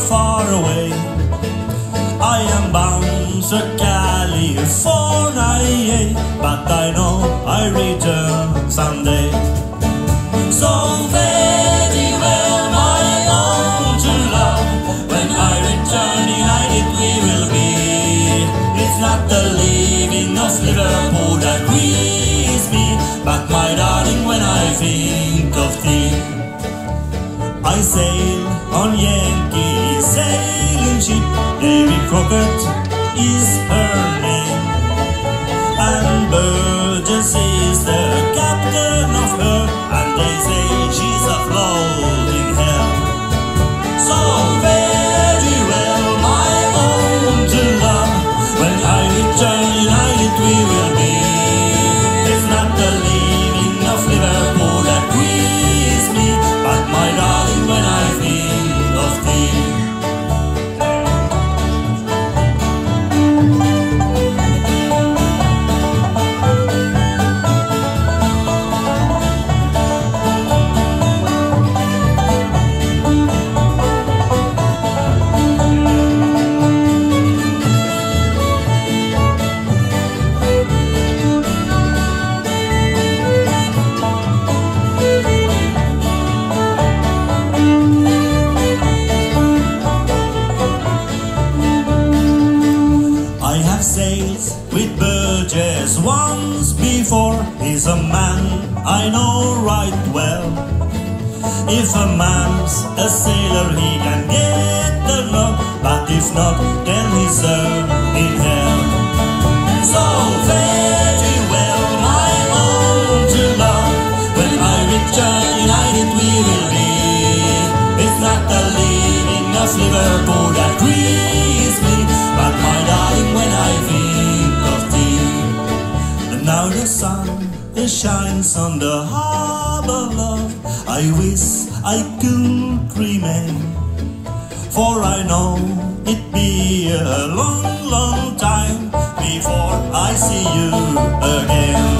far away. I am bound to California, but I know I return someday. So fare thee well, my own true love. When I return, united we will be. It's not the leaving of Liverpool that grieves me, but my darling, when I think of thee. I sail on Yankee sailing ship, Davy Crockett is her name, and Burgess is the captain of her, and they say she's a floating hell. So very well, my own true love, when I return united we will be. It's not the leaving of Liverpool that grieves me, but my darling, when I think of thee. Once before, he's a man I know right well. If a man's a sailor, he can get the love, but if not, then he's in hell. So very well, my own true love, when I return united we will be. It's not the leaving of Liverpool that grieves me, but my darling, when I think of thee. Now the sun it shines on the harbor, love. I wish I could remain, for I know it be a long, long time before I see you again.